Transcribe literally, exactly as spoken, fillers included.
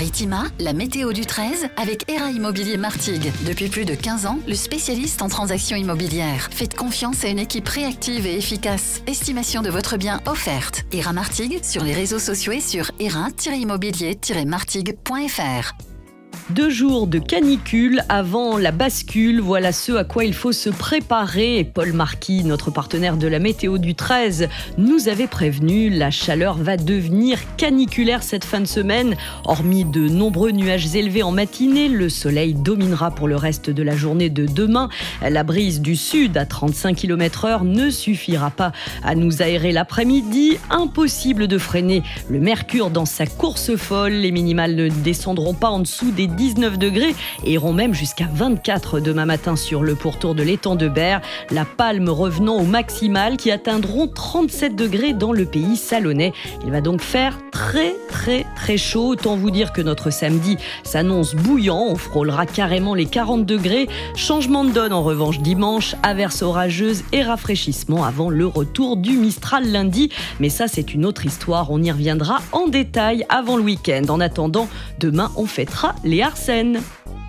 Maritima, la météo du treize avec E R A Immobilier Martigues. Depuis plus de quinze ans, le spécialiste en transactions immobilières. Faites confiance à une équipe réactive et efficace. Estimation de votre bien offerte. E R A Martigues sur les réseaux sociaux et sur e r a tiret immobilier tiret martigues point f r. Deux jours de canicule avant la bascule, voilà ce à quoi il faut se préparer. Et Paul Marquis, notre partenaire de la météo du treize, nous avait prévenu, la chaleur va devenir caniculaire cette fin de semaine. Hormis de nombreux nuages élevés en matinée, le soleil dominera pour le reste de la journée de demain. La brise du sud à trente-cinq kilomètres heure ne suffira pas à nous aérer l'après-midi. Impossible de freiner le mercure dans sa course folle. Les minimales ne descendront pas en dessous des dix-neuf degrés et iront même jusqu'à vingt-quatre demain matin sur le pourtour de l'étang de Berre. La Palme revenant au maximal qui atteindront trente-sept degrés dans le pays salonnais. Il va donc faire très très très chaud. Autant vous dire que notre samedi s'annonce bouillant. On frôlera carrément les quarante degrés. Changement de donne en revanche dimanche. Averses orageuses et rafraîchissement avant le retour du Mistral lundi. Mais ça c'est une autre histoire. On y reviendra en détail avant le week-end. En attendant, demain on fêtera les Arsènes.